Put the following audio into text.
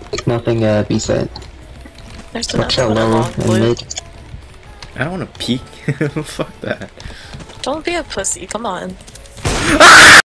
Nothing, B side. There's Watch another out one low along and blue. mid. I don't want to peek. Fuck that. Don't be a pussy, come on.